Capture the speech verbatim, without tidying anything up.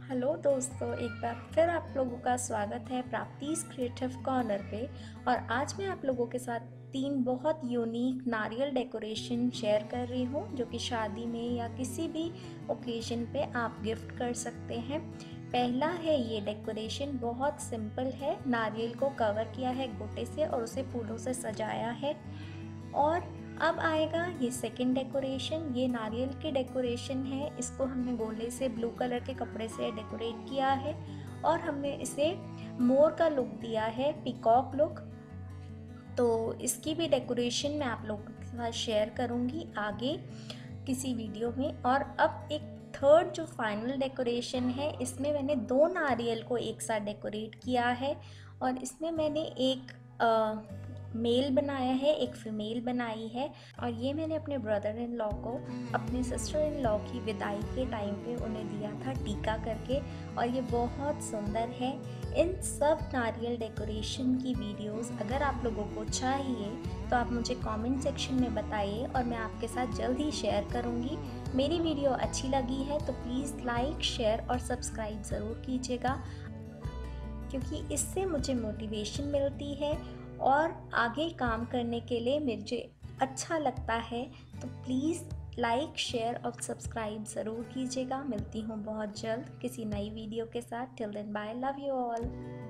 Hello दोस्तों, एक बार फिर आप लोगों का स्वागत है प्राप्तिस क्रिएटिव कॉर्नर पे। और आज मैं आप लोगों के साथ तीन बहुत यूनिक नारियल डेकोरेशन शेयर कर रही हूँ जो कि शादी में या किसी भी ओकेजन पे आप गिफ्ट कर सकते हैं। पहला है ये डेकोरेशन, बहुत सिंपल है। नारियल को कवर किया है गोटे से और उसे फूलों से सजाया है। और अब आएगा ये सेकंड डेकोरेशन। ये नारियल की डेकोरेशन है। इसको हमने गोले से ब्लू कलर के कपड़े से डेकोरेट किया है और हमने इसे मोर का लुक दिया है, पिकॉक लुक। तो इसकी भी डेकोरेशन मैं आप लोगों के साथ शेयर करूँगी आगे किसी वीडियो में। और अब एक थर्ड जो फाइनल डेकोरेशन है, इसमें मैंने दो नारियल को एक साथ डेकोरेट किया है और इसमें मैंने एक आ, मेल बनाया है, एक फीमेल बनाई है। और ये मैंने अपने ब्रदर इन लॉ को अपने सिस्टर इन लॉ की विदाई के टाइम पे उन्हें दिया था टीका करके, और ये बहुत सुंदर है। इन सब नारियल डेकोरेशन की वीडियोस अगर आप लोगों को चाहिए तो आप मुझे कमेंट सेक्शन में बताइए और मैं आपके साथ जल्द ही शेयर करूँगी। मेरी वीडियो अच्छी लगी है तो प्लीज़ लाइक, शेयर और सब्सक्राइब ज़रूर कीजिएगा, क्योंकि इससे मुझे मोटिवेशन मिलती है और आगे काम करने के लिए मुझे अच्छा लगता है। तो प्लीज़ लाइक, शेयर और सब्सक्राइब ज़रूर कीजिएगा। मिलती हूँ बहुत जल्द किसी नई वीडियो के साथ। Till then bye, love you all.